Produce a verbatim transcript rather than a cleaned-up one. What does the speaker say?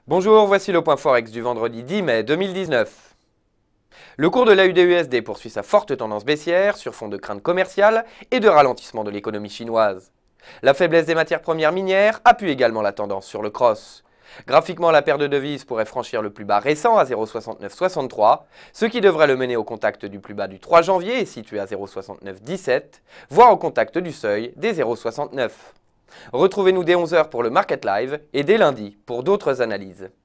Bonjour, voici le point Forex du vendredi dix mai deux mille dix-neuf. Le cours de l'A U D U S D poursuit sa forte tendance baissière sur fond de craintes commerciales et de ralentissement de l'économie chinoise. La faiblesse des matières premières minières appuie également la tendance sur le cross. Graphiquement, la paire de devises pourrait franchir le plus bas récent à zéro virgule soixante-neuf soixante-trois, ce qui devrait le mener au contact du plus bas du trois janvier, situé à zéro virgule soixante-neuf dix-sept, voire au contact du seuil des zéro virgule soixante-neuf. Retrouvez-nous dès onze heures pour le Market Live et dès lundi pour d'autres analyses.